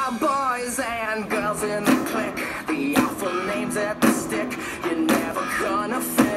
the boys and girls in the clique, the alpha names at the stick. You're never gonna fit